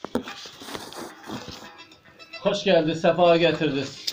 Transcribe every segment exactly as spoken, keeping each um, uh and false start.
Hoş geldiniz, sefa getirdiniz.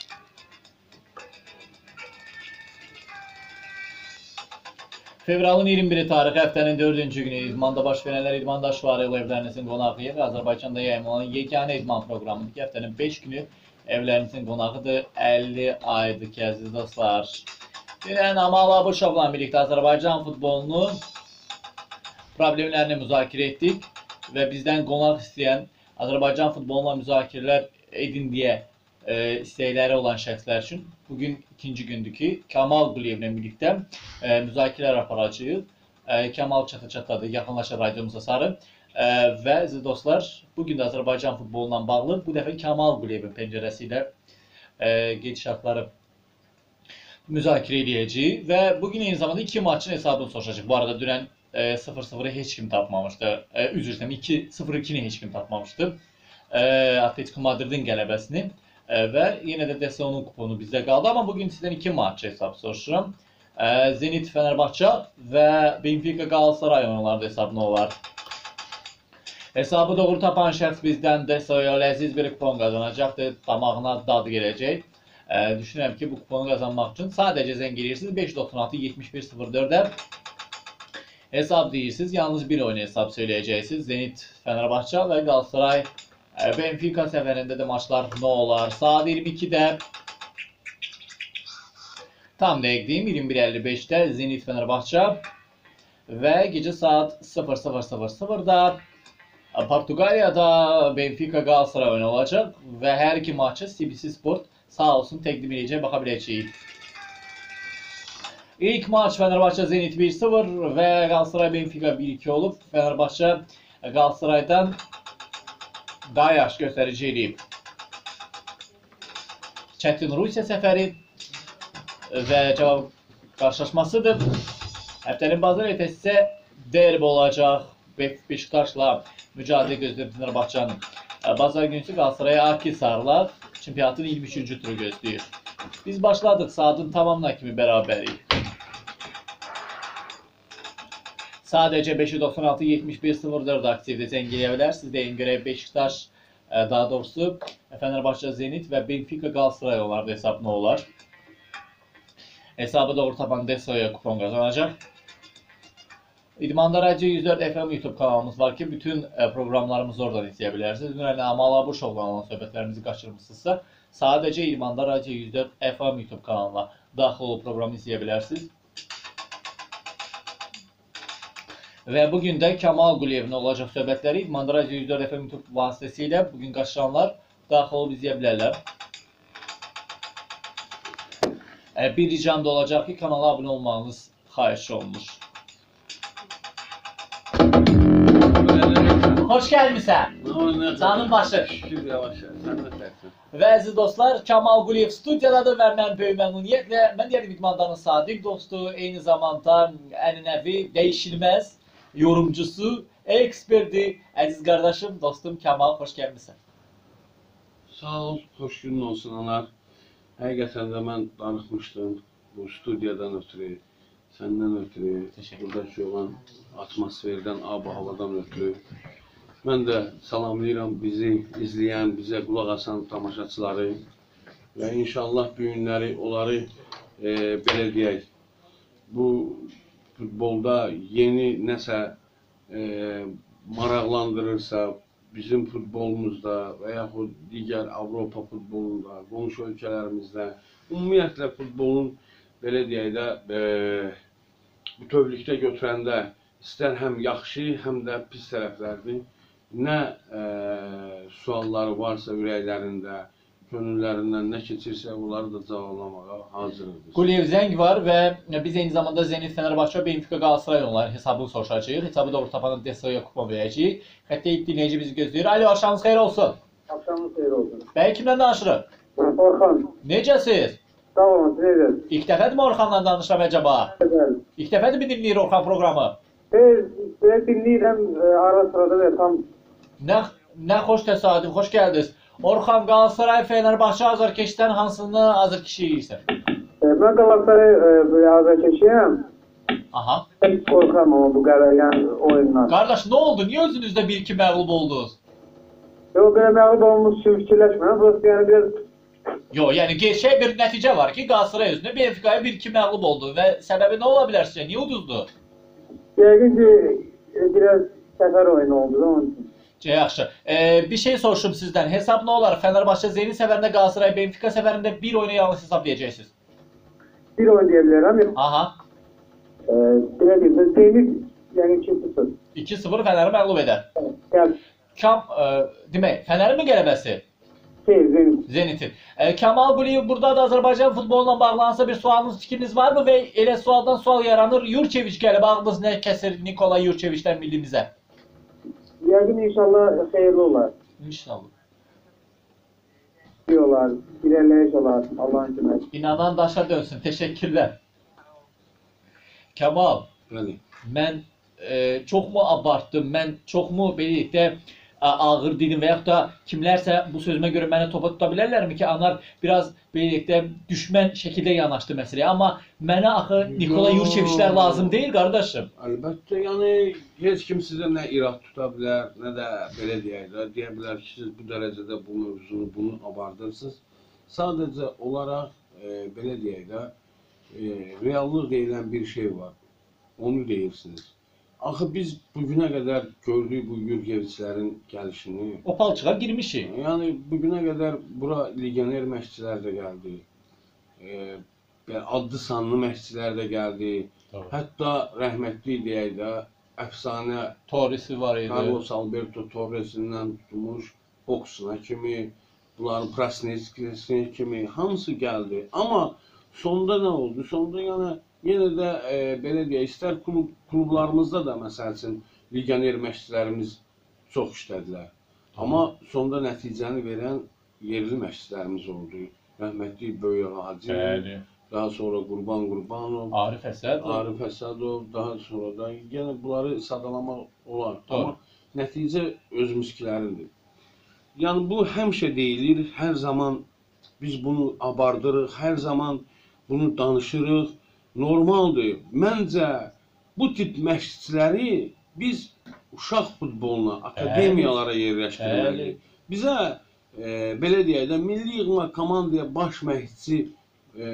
Fevralın iyirmi biri tarixi həftənin dördüncü günü idmanda baş verənlər İdmanda Şvarel evlərinizin qonağıyıq. Azərbaycanda yayımlanan yeganə idman proqramıdır ki, həftənin beş günü evlərinizin qonağıdır. əlli aydır ki, əziz dostlar. Dünən Amal Abuşovla birlikdə Azərbaycan futbolunun problemlərini müzakirə etdik və bizdən qonaq istəyən Azərbaycan futboluna müzakirələr edin deyə e, istəkləri olan şəxslər üçün bugün ikinci gündür ki, Kamal Quliyevlə birlikdə e, müzakirələr aparacağıq. E, Kamal çata-çatadır, yaxınlaşır radyomuza sarı. E, və əziz dostlar, bugün də Azərbaycan futbolundan bağlı bu dəfə Kamal Quliyevin pəncərəsi ilə e, gedişatları müzakirə edəcəyik və bugün eyni zamanda iki maçın hesabını soruşacaq. Bu arada dünən sıfır sıfırı heç kim tapmamışdı. E, üzr istəyirəm, iki sıfır ikini heç kim tapmamışdı. E, Atletico Madridin qələbəsini e, və yenə də D S O-nun kuponu bizdə qaldı. Amma bugün sizdən iki maç hesab soruşuram. E, Zenit Fenerbahçe və Benfica Galatasaray oyunlarda hesab nə olar? Hesabı doğru tapan şəxs bizdən D S O-ya ləziz bir kupon qazanacaqdır. Damağına dad gələcək. E, düşünürəm ki, bu kuponu qazanmaq üçün sadəcə zəng edirsiniz beş doxsan altı yetmiş bir sıfır dördə. Hesab deyirsiniz, yalnız bir oyun hesab söyləyəcəksiniz. Zenit Fenerbahçe və Galatasaray Benfica səfərində də maçlar nə olar? Saat iyirmi ikidə tam dəqiqliyim iyirmi bir əlli beşdə Zenit Fenerbahçe və gecə saat sıfır sıfır sıfır sıfırda Portugaliyada Benfica Galatasaray oyunu olacaq və hər iki maçı C B C Sport sağ olsun təqdim edəcək, baxa biləcəyik. İlk maç Fenerbahçe Zenit bir sıfır və Galatasaray Benfica bir iki olub. Fenerbahçe Galatasaray'dan daha yaş göstərici eləyib. Çətin Rusiya səfəri və cavab qarşılaşmasıdır. Həftənin bazar ertəsi isə derbi olacaq. Beşiktaşla mücadilə gözləyir Fenerbahçe'nin. Bazar günüsü Galatasaray'a Akhisar'la çempionatın iyirmi üçüncü turu gözləyir. Biz başladıq, saatın tamamına kimi bərabəriyik. Sadəcə beş doxsan altı yetmiş bir sıfır dörd aktivdə zəng eləyə bilər. Siz deyin görək Beşiktaş, daha doğrusu Fenerbahçe Zenit və Benfica Galatasaray onlarda hesab nə olar? Hesabı doğru tapan D S O-ya kupon qazanacaq. İdmanda Radio yüz dörd F M YouTube kanalımız var ki, bütün proqramlarımızı oradan izləyə bilərsiniz. Dünən Amal Abuşovla olan söhbətlərimizi qaçırmışsınızsa, sadəcə İdmanda Radio yüz dörd F M YouTube kanalına daxil olub proqramı izləyə bilərsiniz. Və bugün də Kamal Quliyevin olacaq söhbətləri İdmanda Radio yüz dörd F M YouTube vasitəsilə bugün qaçıranlar daxil olub izləyə bilərlər. Bir ricam da olacaq ki, kanala abunə olmağınız xahiş olunur. Hoş gəlmişsən. Canın başı. Şükür yavaş-yavaş. Sən də tərsən. Və əziz dostlar, Kamal Quliyev studiyadadır və mən böyük məmnuniyyətlə, mən deyəlim İdmandanın sadiq dostu, eyni zamanda ənənəvi, dəyişilməz yorumcusu, eksperti, əziz qardaşım, dostum Kamal, xoş gəlmişsən. Sağ ol, xoş günün olsun anar. Həqiqətən də mən danışmışdım bu studiyadan ötürü, səndən ötürü, buradakı olan atmosferdən, ab-havadan ötürü. Mən də salamlayıram bizi izləyən, bizə qulaq asan tamaşaçıları və inşallah bu günləri onları e, belə deyək, bu futbolda yeni nəsə e, maraqlandırırsa, bizim futbolumuzda və yaxud digər Avropa futbolunda, qonşu ölkələrimizdə, ümumiyyətlə futbolun belə deyək də e, bütövlükdə götürəndə istər həm yaxşı, həm də pis tərəflərdir. Nə e, sualları varsa ürəklərində, könüllərindən nə keçirsə, onları da cavablamağa hazırıq. Quliyev zəng var və biz eyni zamanda Zenit Fenerbahçe, Benfica Galatasaray onların hesabını soruşacağıq. Hesabı doğru tapanı D S O-ya kupon verəcəyik. Xəttə dinləyici bizi gözləyir. Alo, axşamınız xeyir olsun. Axşamınız xeyir olsun. Bəy, kimlə danışırıq? Orxan. Necəsiz? Sağ olun, necəsiz? İlk dəfədir mi Orxanla danışıram acaba? Bəli. İlk dəfədir mi dinləyir Orxan proqramı? Belə dinləyirəm ara sırada və tam... Nə, nə xoş təsadüf, xoş gəldiniz. Orxan, Galatasaray, Fenerbahçe, azarkeşdən hansını azarkeşiyirsən? Mən Galatasaray azarkeşiyəm. Aha. Qorxam ama bu qədər yəni oyundan. Qardaş, nə oldu? Niyə özünüzdə bir iki məğlub oldunuz? Yo, belə məğlub olmuş üçün fikirləşmirəm. Burası yəni biraz Yo, yəni gerçək bir nəticə var ki, Galatasaray özünə Benfica'ya bir iki məğlub oldu və səbəbi nə ola bilər sizcə? Niyə uduzdu? yəqin ki e, biraz səfər oyunu oldu da onun üçün. Yaxşı. Ee, bir şey soruşum sizdən. Hesab nə olar? Fenerbahçe Zenit səfərində, Galatasaray Benfica səfərində bir oyunu yalnız hesablayacaqsınız. Bir oyun deyə bilərəm. Aha. E, belə deyim, Zenit yəni iki sıfır. iki sıfır Fənəri məğlub edər. Gəl, Kam, e, demək, Fənərin mi qələbəsi? şey, Zenit. Zenitin. E, Kamal Quliyev burada da Azərbaycan futboluna bağlansa bir sualınız, fikriniz var mı? Və elə sualdan sual yaranır. Yurçeviç gəlib, ağlınız nə kəsir Nikola Yurçeviçdən millimizə? Yəqin inşallah xeyirli olar. İnşallah. İyi olar, ilerleyiş olar. Allah'ın köməyi. İnanan daşa dönsün. Teşekkürler. Kamal, Bəli. mən e, çox mu abartdım? Mən çox mu belə deyək də ə, ağır dedim və yaxud da kimlərsə bu sözümə görə mənə topa tuta bilərlərmi ki, onlar biraz belə deyək də düşmən şəkildə yanaşdı məsələyə. Amma mənə axı Nikola Yo. Yurçeviçlər lazım deyil qardaşım. Əlbəttə, yəni heç kim sizə nə irad tuta bilər, nə də belə deyək də, deyə bilər ki, siz bu dərəcədə bu mövzunu, bunu abardırsınız. Sadəcə olaraq, e, belə deyək də, e, reallıq deyilən bir şey var. Onu deyirsiniz. Axı biz bugünə qədər gördük bu Yurgeviçlərin gəlişini. O palçığa girmişik. Yəni bugünə qədər bura legioner məşqçilər də gəldi. E, adlı sanlı məşqçilər də gəldi. Doğru. Hətta rəhmətli deyək də, əfsanə Torresi var idi. Carlos Alberto Torresindən tutmuş boksuna kimi, bunların Prasnetskisine kimi hamısı gəldi. Amma sonda nə oldu? Sonda yəni yenə də e, belə deyək, istər klub, klublarımızda da məsəl üçün legioner məşqçilərimiz çox işlədilər. Amma sonda nəticəni verən yerli məşqçilərimiz oldu. Rəhmətli Böyük Hacı, Bəli. daha sonra Qurban Qurbanov, Arif Əsədov. Arif Əsədov, daha sonra da yenə bunları sadalamaq olar. Doğru. Amma nəticə özümüzkilərindir. Yəni bu həmişə deyilir, hər zaman biz bunu abardırıq, hər zaman bunu danışırıq. Normaldır. Məncə bu tip məşqçiləri biz uşaq futboluna, akademiyalara yerləşdirməliyik. Bizə e, belə deyək də, milli yığma komandaya baş məşqçi e,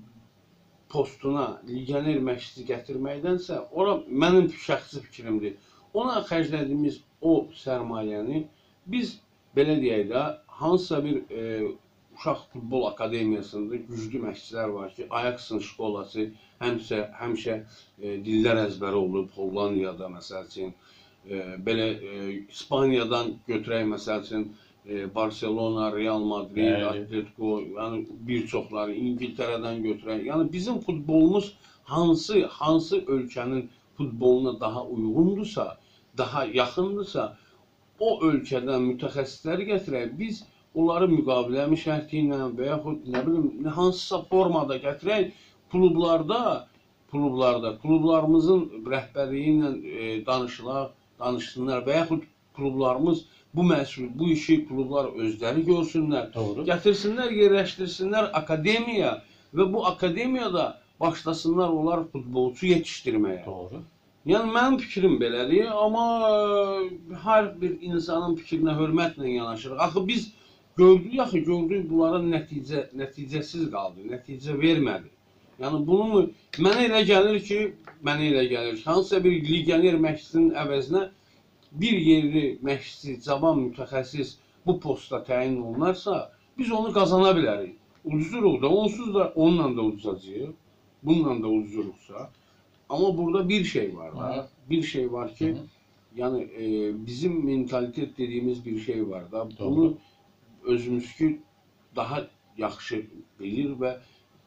postuna legioner məşqçi gətirməkdənsə, ora mənim şəxsi fikrimdir. Ona xərclədiyimiz o sərmayəni biz belə deyək də, hansısa bir e, uşaq futbol akademiyasında güclü məşqçilər var ki, Ajax'ın şkolası həmişə həmişə e, dillər əzbəri olub, Hollandiyada məsəl üçün, e, belə e, İspaniyadan götürək məsəl üçün, e, Barcelona, Real Madrid, Bəli. Atletico, yəni bir çoxları İngiltərədən götürək. Yəni bizim futbolumuz hansı hansı ölkənin futboluna daha uyğundursa, daha yaxındırsa, o ölkədən mütəxəssisləri gətirək. Biz onları müqavilə şərti ilə və yaxud nə bilim hansısa formada gətirək, klublarda, klublarda, klublarımızın rəhbərliyi ilə e, danışılar, danışsınlar və yaxud klublarımız bu məsul, bu işi klublar özləri görsünlər. Doğru. Gətirsinlər, yerləşdirsinlər akademiya və bu akademiyada başlasınlar onlar futbolçu yetişdirməyə. Doğru. Yəni mənim fikrim belədir, amma hər bir insanın fikrinə hörmətlə yanaşırıq. Axı biz gördük, axı gördük bunların nəticə nəticəsiz qaldı, nəticə vermədi. Yəni bunu mənə elə gəlir ki, mənə elə gəlir ki, hansısa bir legioner məşqçinin əvəzinə bir yerli məşqçi, cavan mütəxəssis bu posta təyin olunarsa, biz onu qazana bilərik. Uduzuruq da, onsuz da onunla da uduzacağıq, bununla da uduzuruqsa. Amma burada bir şey var da, bir şey var ki, yəni e, bizim mentalitet dediyimiz bir şey var da, bunu özümüzki daha yaxşı bilir və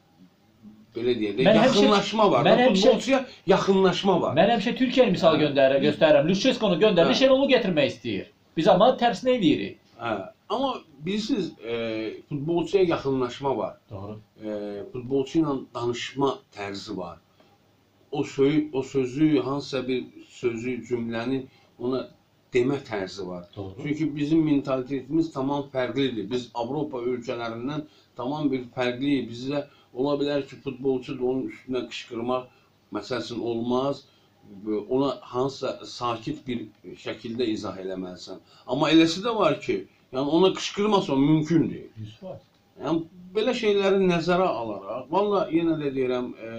belə deyək də, yaxınlaşma var. Futbolçuya yaxınlaşma var. Mən həmişə Türkiyənin misalı göndərir, göstərirəm. Luşçeskonu göndərir, Şenolu gətirmək istəyir. Biz amma tərsinə eləyirik. Hə, amma bilirsiniz, e, futbolçuya yaxınlaşma var. Doğru. E, futbolçu ilə danışma tərzi var. O, söy, o sözü, hansısa bir sözü, cümləni ona demə tərzi var. Doğru. Çünki bizim mentalitetimiz tamam fərqlidir. Biz Avropa ölkələrindən tamam bir fərqliyik. Bizdə ola bilər ki, futbolçu da onun üstünə qışqırmaq məsəl üçün olmaz. Ona hansısa sakit bir şəkildə izah eləməlisən. Amma eləsi də var ki, Yəni ona qışqırmasam mümkün deyil. yüz faiz. Yəni belə şeyləri nəzərə alaraq, valla yenə də deyirəm, e,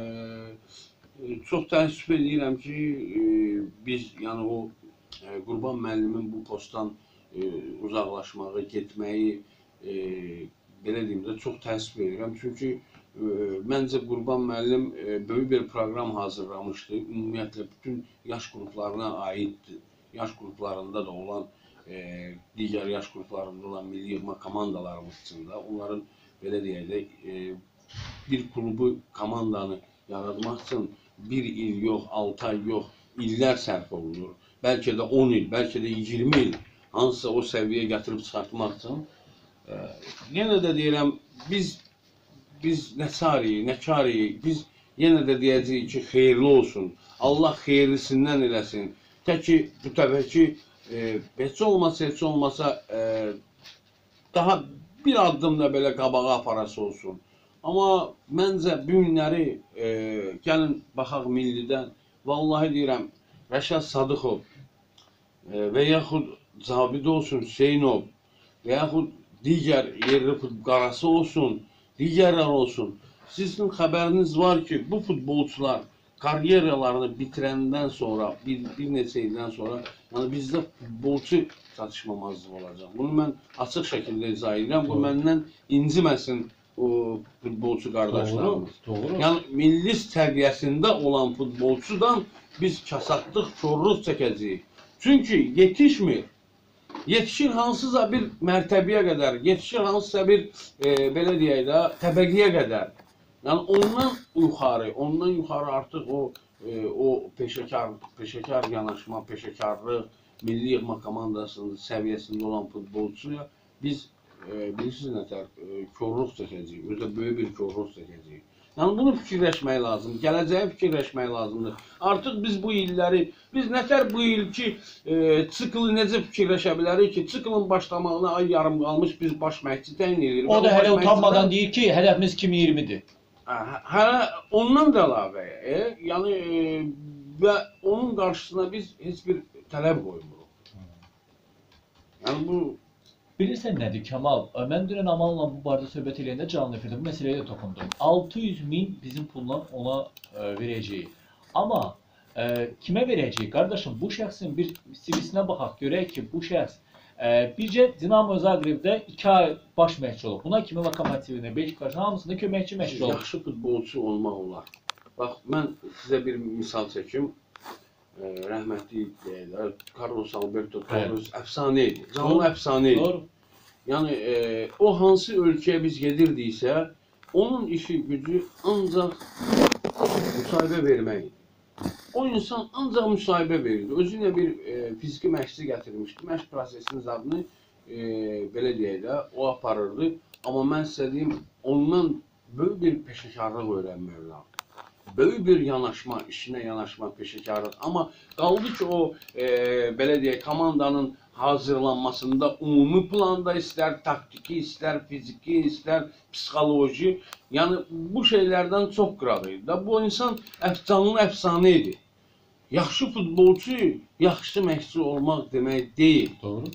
e, çox təəssüf edirəm ki, e, biz yəni o e, Qurban müəllimin bu postdan e, uzaqlaşmağı, getməyi e, belə deyim də çox təəssüf edirəm. Çünki e, məncə Qurban müəllim e, böyük bir proqram hazırlamışdı. Ümumiyyətlə bütün yaş qruplarına aiddir. Yaş qruplarında da olan e, digər yaş qruplarında olan milli yığma komandalarımız üçün də onların belə deyək də e, bir klubu, komandanı yaratmaq üçün bir il yox, altı ay yox, illər sərf olunur. Bəlkə də on il, bəlkə də iyirmi il hansısa o səviyyəyə gətirib çıxartmaq üçün. E, yenə də deyirəm, biz biz nə çarıyıq, nə karıyıq, biz yenə də deyəcəyik ki, xeyirli olsun, Allah xeyirlisindən eləsin. Tək ki, bu təbii ki, e, heç olmasa, heç olmasa e, daha bir addım da belə qabağa aparası olsun. Amma məncə bu günləri e, gəlin baxaq millidən, vallahi deyirəm, Rəşad Sadıxov e, və yaxud Cabid olsun, Hüseynov və yaxud digər yerli qarası olsun, digərlər olsun. Sizin xəbəriniz var ki, bu futbolçular karyeralarını bitirəndən sonra, bir, bir neçə ildən sonra, yəni bizdə futbolçu çatışmamazlığı olacaq. Bunu mən açıq şəkildə izah edirəm. Bu məndən inciməsin o futbolçu qardaşlarımız. Doğru, doğru. Yəni milli səviyyəsində olan futbolçudan biz kasatlıq, korluq çəkəcəyik. Çünki yetişmir. Yetişir hansısa bir mərtəbəyə qədər, yetişir hansısa bir e, belə deyək də, təbəqəyə qədər. Yəni ondan yuxarı, ondan yuxarı artıq o e, o peşəkar, peşəkar yanaşma, peşəkarlıq, milli yığma komandasının səviyyəsində olan futbolçuya biz e, bilirsiniz nətər e, korluq çəkəcəyik, özdə böyük bir korluq çəkəcəyik. Yəni bunu fikirləşmək lazımdır, gələcəyə fikirləşmək lazımdır. Artıq biz bu illəri, biz nətər bu ilki e, ciklı necə fikirləşə bilərik ki, ciklın başlamağına ay yarım qalmış biz baş məşqçi təyin edirik. O da hələ utanmadan deyir ki, hədəfimiz iki min iyirmidir. Hələ ondan da əlavə, e, yəni e, və onun qarşısına biz heç bir tələb qoymuruq. Yəni bu... Bilirsən nədir Kamal? Mən dünən Amal'la bu barədə söhbət eləyəndə canlı efirdə bu məsələyə də toxundum. altı yüz min bizim pulla ona e, verəcəyik. Amma e, kimə verəcəyik? Qardaşım, bu şəxsin bir sivisinə baxaq, görək ki, bu şəxs e, bircə Dinamo Zagreb'də iki ay baş məşqçi olub. Buna kimi Lokomotivində, Beşiktaşın hamısında köməkçi məşqçi olub. Yaxşı futbolçu olmaq olar. Bax, mən sizə bir misal çəkim. E, rəhmətli deyilər, Carlos Alberto Torres əfsanə idi. Canlı əfsanə idi. Doğru. Yəni, e, o hansı ölkəyə biz gedirdiksə, onun işi gücü ancaq müsahibə vermək idi. O insan ancaq müsahibə verirdi. Özü ilə bir e, fiziki məşqçi gətirmişdi. Məşq prosesinin zadını e, belə deyək də, o aparırdı. Amma mən sizə deyim, ondan böyük bir peşəkarlıq öyrənmək lazım. Böyük bir yanaşma, işinə yanaşma, peşəkarlıq. Amma qaldı ki, o e, belə deyək, komandanın hazırlanmasında ümumi planda istər taktiki, istər fiziki, istər psixoloji, yəni bu şeylərdən çox qıraq idi. Bu insan canlı əfsanə idi. Yaxşı futbolçu, yaxşı məşqçi olmaq demək deyil. Doğru.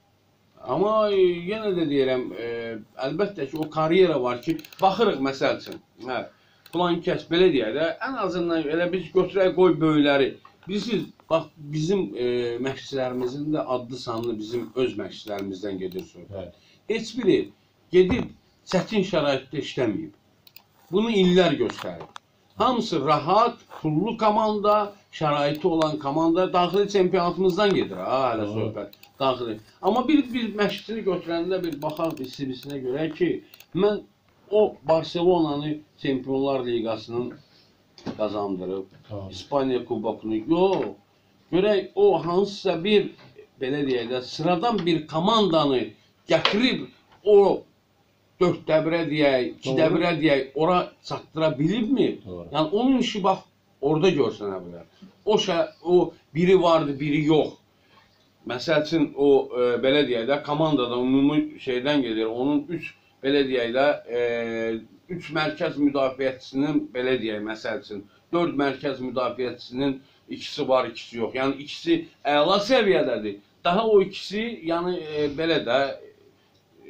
Amma e, yenə də deyirəm, e, əlbəttə ki, o karyera var ki, baxırıq məsəl üçün, hə, plan kəs, belə deyək də, ən azından elə biz götürək qoy böyükləri. Bilirsiniz, bax, bizim e, məşqçilərimizin də adlı sanlı bizim öz məşqçilərimizdən gedir söhbət. Heç biri gedib çətin şəraitdə işləməyib. Bunu illər göstərir. Hamısı rahat, pullu komanda, şəraiti olan komanda, daxili çempionatımızdan gedir, ha, hələ söhbət. Daxili. Amma bir, bir məşqçini götürəndə bir baxaq bir sivisinə görək ki, mən o Barcelona'nı Çempionlar Liqasının qazandırıb, İspaniya kubokunu, yox. Görək, o hansısa bir, belə deyək də, sıradan bir komandanı gətirib, o dörd dəbirə deyək, iki dəbirə deyək, ora çatdıra bilibmi? Yəni, onun işi bax, orada görsənə bilər. O, şey, o biri vardı, biri yox. Məsəl üçün, o, e, belə deyək də, komandadan, ümumi şeydən gedir, onun üç, belə deyək də, e, üç mərkəz müdafiəçisinin, belə deyək, məsəl üçün, dörd mərkəz müdafiəçisinin ikisi var, ikisi yox. Yəni, ikisi əla səviyyədədir. Daha o ikisi, yəni, e, belə də,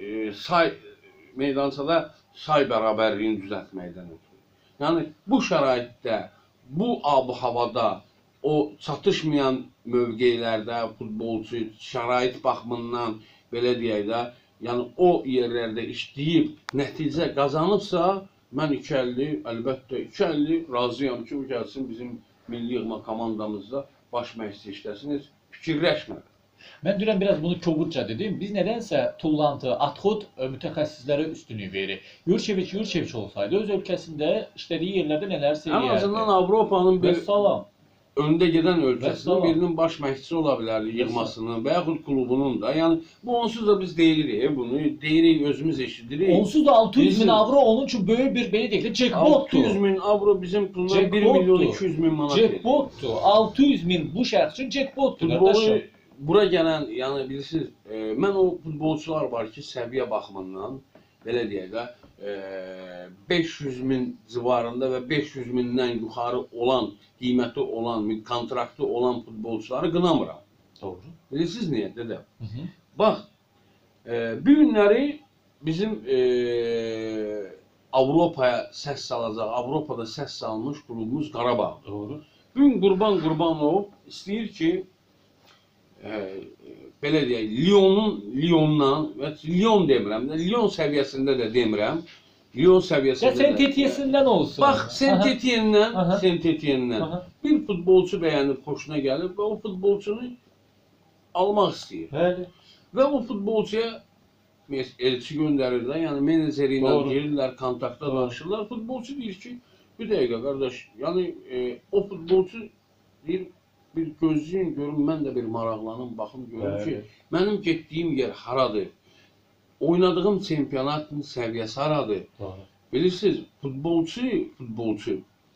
e, say meydançada say bərabərliyini düzəltməkdən ötürü. Yəni bu şəraitdə, bu ab-havada, o çatışmayan mövqelərdə futbolçu şərait baxımından belə deyək də, yəni o yerlərdə işləyib nəticə qazanıbsa, mən iki əlli, əlbəttə iki əlli razıyam ki, o gəlsin bizim milli yığma komandamızda baş məşqçi işləsin, heç fikirləşmədim. Mən dünən biraz bunu kobudca dedim. Biz nədənsə tullantı, atxod mütəxəssislərə üstünlük verir. Yurçeviç Yurçeviç olsaydı öz ölkəsində işlədiyi yerlərdə nələr eləyərdi. Ən azından Avropanın bir Vəssalam. öndə gedən ölkəsinin Vəssalam. birinin baş məşqçisi ola bilərdi, yığmasının və yaxud klubunun da. Yəni bu onsuz da biz deyirik bunu, deyirik, özümüz eşidirik. Onsuz da altı yüz min Bizim- avro onun üçün böyük bir belə deyək də altı jackpotdur. yüz min avro bizim pullar bir Jackpotdur. milyon iki yüz min manat. Jackpotdur. altı yüz min bu şəxs üçün jackpotdur Futbolu qardaşım. bura gələn, yəni bilirsiniz, e, mən o futbolçular var ki, səviyyə baxımından belə deyək də, e, beş yüz min civarında və beş yüz mindən yuxarı olan, qiyməti olan, kontraktı olan futbolçuları qınamıram. Doğru. Bilirsiniz niyə dedəm? Hı -hı. Bax, e, bu günləri bizim e, Avropaya səs salacaq, Avropada səs salmış klubumuz Qarabağ. Doğru. Bu gün Qurban Qurbanov istəyir ki, e, belə deyək, Lyonun, Lyondan, və Lyon demirəm də, Lyon səviyyəsində də demirəm, Lyon Ya səviyyəsində sen də. tetiğinden olsun. Bax, Aha. Saint-Étienne-dən, Aha. Saint-Étienne-dən Aha. bir futbolçu bəyənib, xoşuna gəlib və o futbolçunu almaq istəyir. Bəli. Və o futbolçuya elçi göndərir də, yəni meneceri ilə Doğru. girirlər, kontaktda Doğru. danışırlar. Futbolçu deyir ki, bir dəqiqə qardaş, yəni e, o futbolçu deyir, bir gözləyin, görün, mən də bir maraqlanım, baxım, görüm Bəli. ki, mənim getdiyim yer haradır? Oynadığım çempionatın səviyyəsi haradır? Doğru. Bilirsiniz, futbolçu, futbolçu,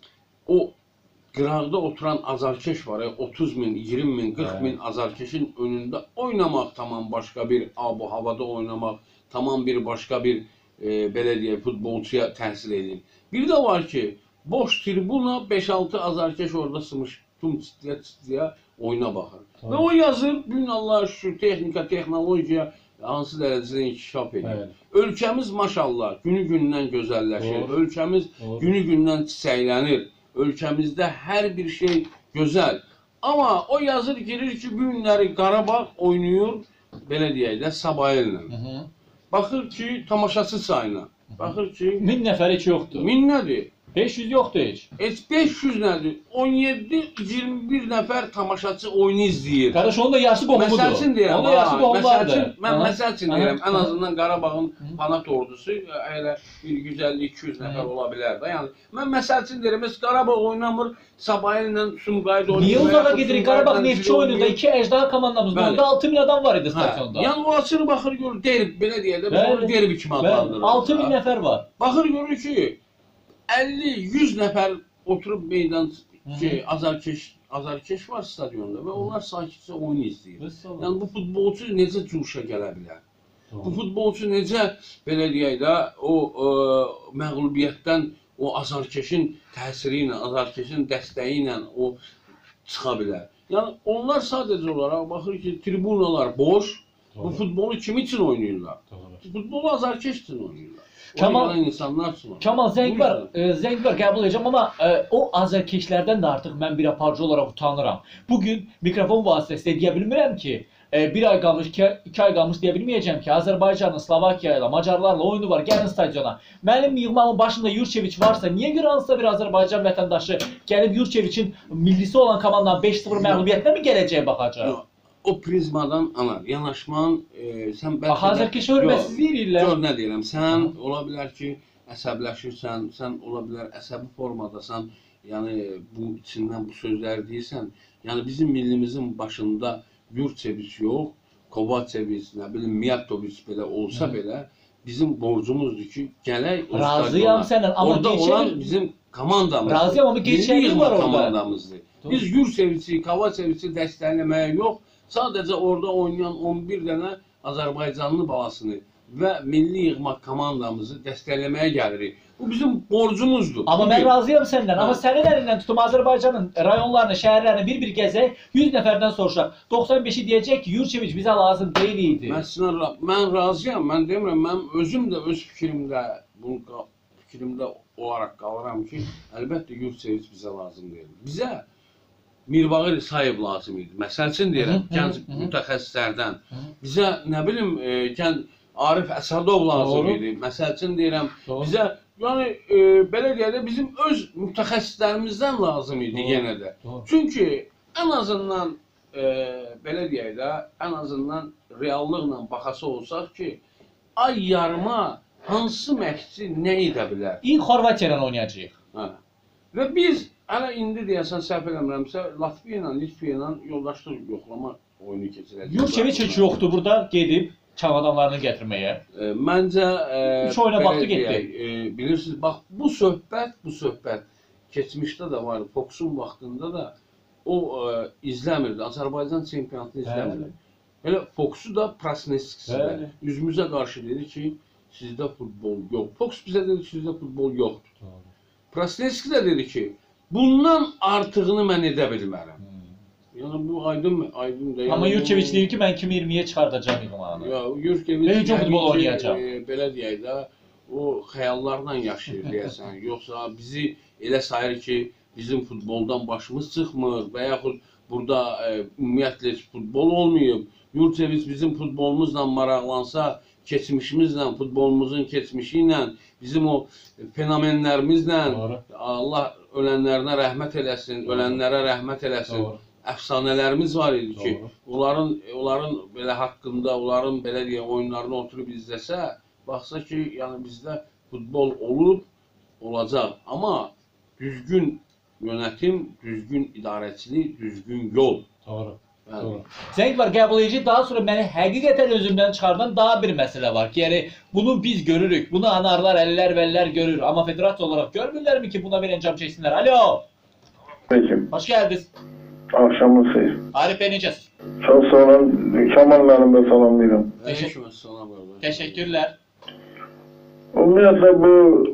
o qıraqda oturan azarkeş var, ya, otuz min, iyirmi min, qırx min azarkeşin önündə oynamaq tamam başqa bir ab-u havada oynamaq, tamam bir başqa bir e, belə deyək, futbolçuya təhsil edir. Bir də var ki, boş tribuna beş altı azarkeş orada sımış, tüm çitliyə-çitliyə oyuna baxır. Doğru. Və o yazır, gün Allah'a şükür, texnika, texnologiya hansı dərəcədə inkişaf edir. Evet. Ölkəmiz maşallah günü-gündən gözəlləşir, Doğru. ölkəmiz Doğru. günü-gündən çiçəklənir. Ölkəmizdə hər bir şey gözəl. Amma o yazır girir ki, bu günləri Qarabağ oynayır, belə deyək də, Sabah ilə. Hı -hı. Baxır ki, tamaşaçı sayına. Baxır ki, Min nəfər heç yoxdur. min nədir? beş yüz yoxdur heç. Heç beş yüz nədir? on yeddi iyirmi bir nəfər tamaşaçı oyunu izləyir. Qardaş onun da yaşı qohumudur. Məsəl üçün deyirəm, Onun da yaşı ha, məsəl qohumlardır. üçün, mən Aha. məsəl üçün Aha. deyirəm, ən Aha. azından Qarabağın fanat ordusu elə bir yüz əlli iki yüz nəfər Hı. ola bilər də. Yəni mən məsəl üçün deyirəm, biz Qarabağ oynamır, Sabah ilə Sumqayıt oynayır. Niyə və uzağa yaxud gedirik? Sumqayıtla Qarabağ Neftçi Zil oyununda oynayır. iki əcdaha komandamız Bəli. oldu. altı min adam var idi Hə, stadionda. yəni o açır baxır görür, derbi belə deyək də, biz Bəli. onu derbi kimi Bəli, adlandırırıq. altı min da. nəfər var. Baxır görür ki, əlli yüz nəfər oturub meydan şey, azarkeş azarkeş var stadionda və onlar sakitcə oyun izləyir. Yəni bu futbolçu necə cuşa gələ bilər? Bu futbolçu necə belə deyək də o ə, məğlubiyyətdən o azarkeşin təsiri ilə, azarkeşin dəstəyi ilə o çıxa bilər. Yəni onlar sadəcə olaraq baxır ki, tribunalar boş. Bu Doğru. futbolu kim üçün oynayırlar? Doğru. Futbolu azarkeş üçün oynayırlar. Kamal- Oynayan insanlar üçün oynayırlar. Kamal zəng Bu var, yüzden- e, zəng var qəbul edəcəm amma e, o azərkeşlərdən də artıq mən bir aparıcı olaraq utanıram. Bugün mikrofon vasitəsilə deyə bilmirəm ki, e, bir ay qalmış, iki, iki ay qalmış deyə bilməyəcəm ki, Azərbaycanın Slovakiya ilə, Macarlarla oyunu var, gəlin stadiona. Mənim yığmamın başında Yurçeviç varsa, niyə görə hansısa bir Azərbaycan vətəndaşı gəlib Yurçeviçin millisi olan komandanın beş sıfır məğlubiyyətinə mi gələcəyə baxacaq? Yox, o prizmadan anar, yanaşman, e, sən bəlkə Bax, azərkeşə hörmətsizlik edirlər. Gör nə deyirəm, sən ola bilər ki, əsəbləşirsən, sən ola bilər əsəbi formadasan, yəni bu içindən bu sözləri deyirsən, yəni bizim millimizin başında Yurçeviç yox, Kovaceviç, nə bilim, Mijatoviç belə olsa Hı. belə bizim borcumuzdur ki, gələk o Razıyam stadiona. səndən, amma Orada geçen- olan bizim komandamızdır. Razıyam, amma geçerli Milli var yığma orada. komandamızdır. Biz Yurçeviçi, Kovaceviçi dəstəkləməyə yox, sadəcə orada oynayan on bir dənə Azərbaycanlı balasını və milli yığma komandamızı dəstəkləməyə gəlirik. Bu bizim borcumuzdur. Amma mən razıyam səndən. Amma sənin əlindən tutum Azərbaycanın rayonlarını, şəhərlərini bir-bir gəzək, yüz nəfərdən soruşaq. doxsan beşi deyəcək ki, Yurçeviç bizə lazım deyil idi. Mən, sizə, mən razıyam, mən demirəm, mən özüm də öz fikrimdə, bu fikrimdə olaraq qalıram ki, əlbəttə Yurçeviç bizə lazım deyil. Bizə Mirbağır İsayev lazım idi. Məsəl üçün deyirəm, gənc mütəxəssislərdən. Bizə, nə bilim, e, gənc Arif Əsədov lazım Doğru. idi. Məsəl üçün deyirəm, Doğru. bizə, yəni, e, belə deyək də, bizim öz mütəxəssislərimizdən lazım idi Doğru. yenə də. Doğru. Çünki ən azından, e, belə deyək də, ən azından reallıqla baxası olsaq ki, ay yarıma hansı məşqçi nə edə bilər? İlk Xorvatiya ilə oynayacağıq. Hə. Və biz, hələ indi deyəsən, səhv eləmirəmsə, Latviya ilə, Litviya ilə yoldaşlıq yoxlama oyunu keçirəcək. Yurçeviç heç yoxdur burada, gedib çamadanlarını gətirməyə. E, məncə, e, üç oyuna baxdı, getdi. E, bilirsiniz, bax, bu söhbət, bu söhbət keçmişdə də var, Foxun vaxtında da o e, izləmirdi, Azərbaycan çempionatını izləmirdi. Elə Foxu da Prasneskisi də üzümüzə qarşı dedi ki, sizdə futbol yox. Fox bizə dedi ki, sizdə futbol yoxdur. Doğru. Prasneski də dedi ki, bundan artığını mən edə bilmərəm. Hmm. Yəni bu aydın aydın deyil. Amma Yurçeviç deyir ki, mən iki min iyirmiyə çıxardacağam yığmanı. Ya, Yurçeviç Necə futbol oynayacaq? E, belə deyək də, o xəyallarla yaşayır deyəsən. Yoxsa bizi elə sayır ki, bizim futboldan başımız çıxmır və yaxud burada e, ümumiyyətlə heç futbol olmayıb. Yurçeviç bizim futbolumuzla maraqlansa, keçmişimizlə, futbolumuzun keçmişi ilə, bizim o fenomenlərimizlə, Doğru. Allah ölənlərinə rəhmət eləsin, ölənlərə rəhmət eləsin. Doğru. Əfsanələrimiz var idi ki, Doğru. onların onların belə haqqında, onların belə deyək oyunlarını oturub izləsə, baxsa ki, yəni bizdə futbol olub, olacaq. Amma düzgün yönetim, düzgün idarəçilik, düzgün yol. Doğru. Doğru. Zəng var, qəbul edici, daha sonra məni həqiqətən özümdən çıxardan daha bir məsələ var ki, yəni bunu biz görürük, bunu anarlar, əllər, vəllər görür, amma federasiya olaraq görmürlərmi ki, buna bir encam çəksinlər? Alo! Peki. Hoş geldiniz. Akşamınız xeyir. Arif Bey, necəsiz? Çox sağ olun, Kemal mənim də salamlayıram. Teşekkür salam. Teşekkürler. Ümumiyyətlə bu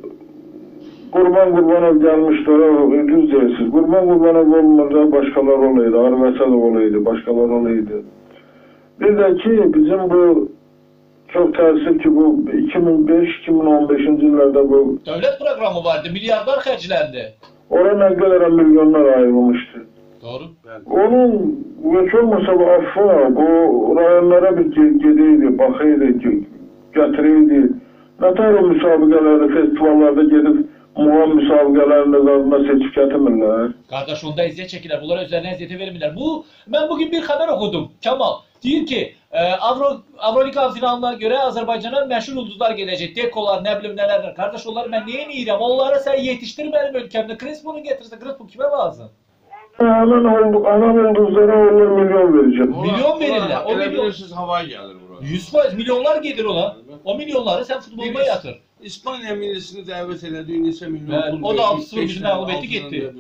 Qurban Qurbanov gəlmişdir, düz deyirsiniz. Qurban Qurbanov olmasa başqalar olaydı, Arif Əsədov olaydı, başqalar olaydı. Bir də ki, bizim bu çox təəssüf ki, bu iki min beş iki min on beşinci illərdə bu Dövlət proqramı vardı, milyardlar xərcləndi. Ora nə qədər milyonlar ayrılmışdı. Doğru. Onun heç olmasa bu affı, bu rayonlara bir gediydi, baxıydı, gətiriydi. Nətər o müsabiqələrdə, festivallarda gedib muğam müsabiqələrində qazma seçib gətirmirlər. Qardaş, onda əziyyət çəkirlər, bunlara özlərinə əziyyətə vermirlər. Bu, mən bugün bir xəbər oxudum, Kemal. Deyir ki, Avro, Avroliqa finalına görə Azərbaycana məşhur ulduzlar gələcək, dekolar, nə bilim nələrdir. Qardaş, onları mən niyə neyirəm? Onları sən yetişdir mənim ölkəmdə. Crespo'nu getirsən, Crespo kimə lazım? Hemen oldu, ana ulduzlara onlar milyon vereceğim. Milyon verirlər. O milyon havaya gəlir bura. yüz faiz milyonlar gedir ona. O milyonları sən futboluna yatır. İspaniya millisini dəvət elədiyi neçə milyon Bəli, pul o da altı sıfır bizi məğlub etdi, getdi.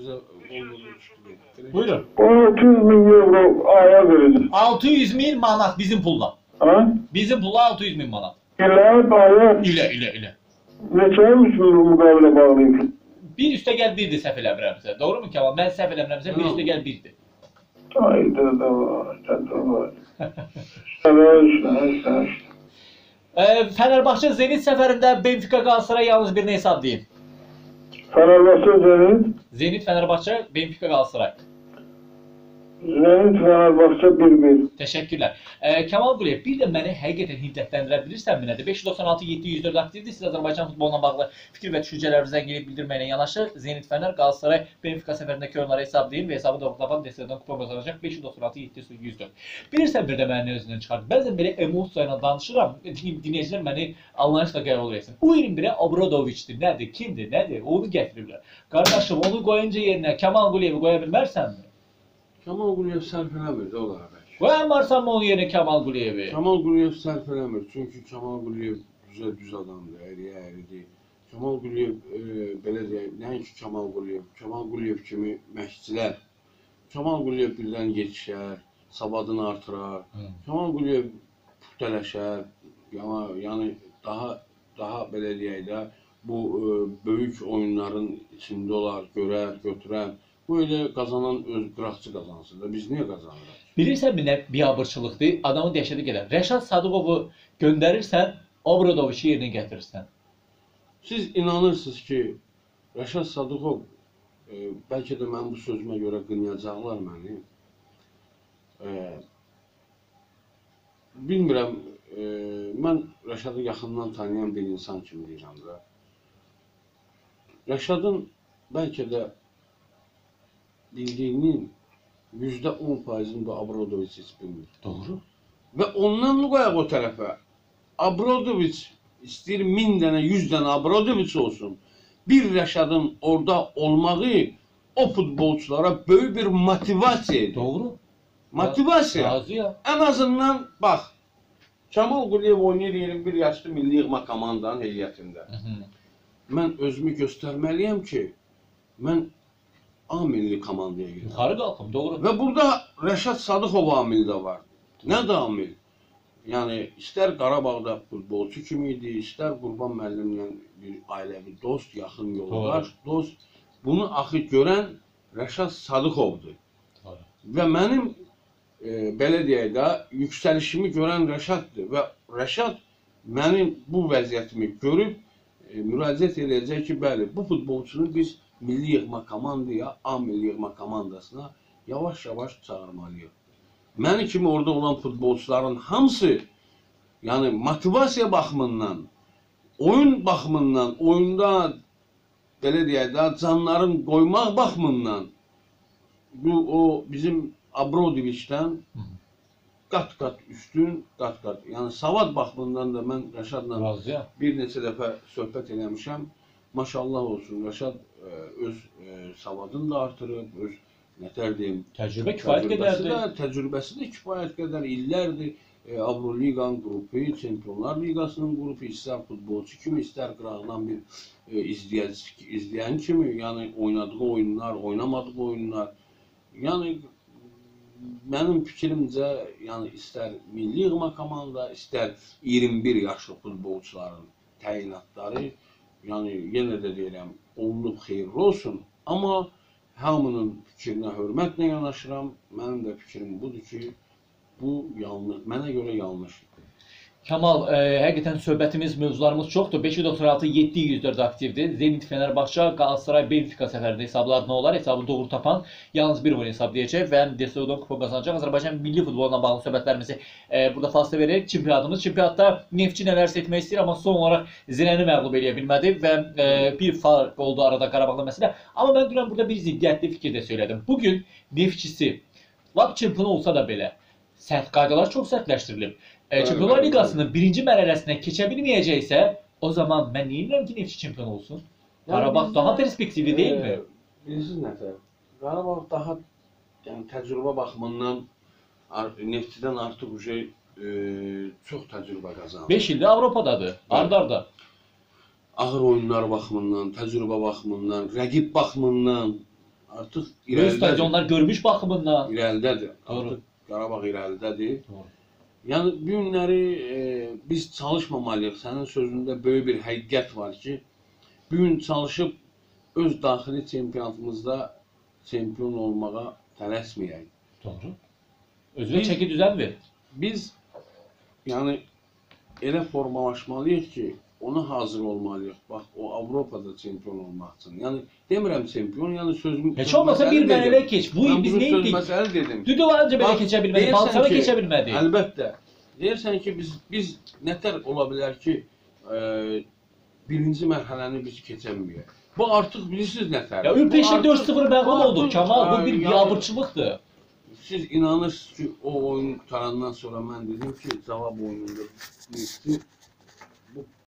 Buyurun. altı yüz min euro aya vereceğim. altı yüz min manat bizim pulla. Ha? Bizim pulla altı yüz min manat. İlə aya. İlə, ilə, ilə. Neçəymiş bu müqavilə bağlayıp? Bir üstə gəl birdir səhv eləmirəmsə. Doğru mu Kemal? Mən səhv eləmirəmsə bir üstə gəl birdir. Hayda da var, da var. Savaş, savaş. Fenerbahçe Zenit səfərində Benfica Galatasaray yalnız birini hesablayın. Fenerbahçe Zenit. Zenit Fenerbahçe, Benfica Galatasaray. Zenit Fenerbahçe bir bir. Teşekkürler. Ee, Kemal Quliyev, bir də məni həqiqətən hiddətləndirə bilirsənmi nədir? beş yüz doxsan altı yeddi yüz dörd aktivdir. Siz Azərbaycan futboluna bağlı fikir və düşüncələrinizdən gelib bildirməklə yanaşı Zenit Fener, Galatasaray, Benfica səfərindəki oyunları hesablayın və hesabı doğrulapan destədən kupon qazanacaq beş yüz doxsan altı yeddi yüz dörd. Bilirsən bir də məni özündən çıxardı. Bəzən belə emosiya ilə danışıram. Dinləyicilər məni anlayışla qəbul etsin. Bu iyirmi biri Obradoviçdir. Nədir? Kimdir? Nədir? Onu gətiriblər. Qardaşım, onu qoyunca yerinə Kemal Quliyevi qoya bilmərsənmi? Kemal Quliyev sərf eləmir də olar bəlkə. Qoyamazsan mı onun yerinə Kemal Quliyevi? Kemal Quliyev sərf eləmir. Çünki Kemal Quliyev düzə düz adamdır, əriyə əridir. Kemal Quliyev, e, belə deyək, nəinki Kemal Quliyev, Kemal Quliyev kimi məşqçilər. Kemal Quliyev birdən yetişər, savadını artırar. Hı. Kemal Quliyev puxtələşər, Yəni, yəni daha daha belə deyək də bu e, böyük oyunların içində olar, görər, götürər. Bu elə qazanan öz qıraqçı qazansın da. Biz niyə qazanırıq? Bilirsənmi nə biabırçılıqdır? Adamı dəhşətə gələr. Rəşad Sadıqovu göndərirsən, Obradoviçi yerinə gətirirsən. Siz inanırsınız ki, Rəşad Sadıqov e, bəlkə də mənim bu sözümə görə qınayacaqlar məni. E, bilmirəm, e, mən Rəşadı yaxından tanıyan bir insan kimi deyirəm də. Rəşadın bəlkə də bildiyinin yüzdə on faizini bu Obradoviç heç bilmir. Doğru. Və ondan qoyaq o tərəfə. Obradoviç istəyir min dənə, yüz dənə Obradoviç olsun. Bir Rəşadın orada olmağı o futbolçulara böyük bir motivasiya. Doğru. Motivasiya. Razıyam. Ən azından bax, Kamal Quliyev oynayır yirmi bir yaşlı milli yığma komandanın heyətində. Hı -hı. Mən özümü göstərməliyəm ki, mən A milli komandaya girirəm. Yuxarı qalxım, doğru. Və burada Rəşad Sadıqov amili də var. Nə də amil? Yəni, istər Qarabağda futbolçu kimi idi, istər Qurban müəllimlə bir ailəvi dost, yaxın yoldaş, dost. Bunu axı görən Rəşad Sadıqovdur. Doğru. Və mənim, e, belə deyək də, yüksəlişimi görən Rəşaddır. Və Rəşad mənim bu vəziyyətimi görüb, e, müraciət edəcək ki, bəli, bu futbolçunu biz milli yığma komandaya, A milli yığma komandasına yavaş-yavaş çağırmalıyıq. Məni kimi orada olan futbolçuların hamısı, yəni motivasiya baxımından, oyun baxımından, oyunda belə deyək də, canların qoymaq baxımından bu o bizim Obradoviçdən qat-qat üstün, qat-qat. Yəni savad baxımından da mən Rəşadla Razıyam. bir neçə dəfə söhbət eləmişəm. Maşallah olsun, Rəşad ə, öz ə, savadını da artırıb, öz nətər deyim, Təcrübə kifayət təcrübəsi qədərdir. də, təcrübəsi də kifayət qədər illərdir. E, Avroliqanın qrupu, Çempionlar Liqasının qrupu, istər futbolçu kimi, istər qıraqdan bir e, izləyən, izləyən kimi, yəni oynadığı oyunlar, oynamadığı oyunlar. Yəni mənim fikrimcə, yəni istər milli yığma komanda, istər iyirmi bir yaşlı futbolçuların təyinatları, yəni yenə də deyirəm, olunub xeyirli olsun. Amma hamının fikrinə hörmətlə yanaşıram. Mənim də fikrim budur ki, bu yanlış, mənə görə yanlışdır. Kamal, e, həqiqətən söhbətimiz, mövzularımız çoxdur. beş doxsan altı yeddi yüz dörd aktivdir. Zenit Fenerbahçe, Galatasaray, Benfica səfərində hesablar nə olar? Hesabı doğru tapan yalnız bir oyun hesablayacaq və Desaudan kupa qazanacaq. Azərbaycan milli futboluna bağlı söhbətlərimizi e, burada fasilə verərək çempionatımız. Çempionatda Neftçi nələrsə etmək istəyir, amma son olaraq Zirəni məğlub edə bilmədi və e, bir farq oldu arada Qarabağla məsələ. Amma mən dünən burada bir ziddiyyətli fikir də söylədim. Bugün Neftçisi lap çempion olsa da belə sərt qaydalar çox sərtləşdirilib. E, Çempionlar Liqasının birinci mərhələsinə keçə bilməyəcəksə, o zaman mən niyə edirəm ki, Neftçi çempion olsun? Qarabağ daha perspektivli deyil mi? Bilirsiniz nətər? Qarabağ daha yəni, təcrübə baxımından Neftçidən artıq uje, e, çox təcrübə qazanır. beş ildə Avropadadır, arda-arda. Ağır oyunlar baxımından, təcrübə baxımından, rəqib baxımından artıq Böyük irəlidədir. stadionlar görmüş baxımından. İrəlidədir. Doğru. Artıq Qarabağ irəlidədir. Doğru. Yəni bu günləri e, biz çalışmamalıyıq. Sənin sözündə böyük bir həqiqət var ki, bu gün çalışıb öz daxili çempionatımızda çempion olmağa tələsməyək. Doğru. Özünə çəki düzən ver. Biz yəni elə formalaşmalıyıq ki, ona hazır olmalıyıq. Bax, o Avropada çempion olmaq üçün. Yəni demirəm çempion, yəni sözüm Heç olmasa bir mərhələ keç. Bu il biz nə söz etdik? məsələ dedim. Düdüvarınca belə keçə bilmədik, deyirsən Balsana ki, keçə bilmədik. Əlbəttə. Deyirsən ki, biz biz nətər ola bilər ki, e, birinci mərhələni biz keçəməyək. Bu artıq bilirsiniz nətər? Ya Ürpəşlə dörd sıfır məğlub bu olduq artıq- Kamal, bu bir yəni- biabırçılıqdır. Siz inanırsınız ki, o oyun qutarandan sonra mən dedim ki, cavab oyununda bu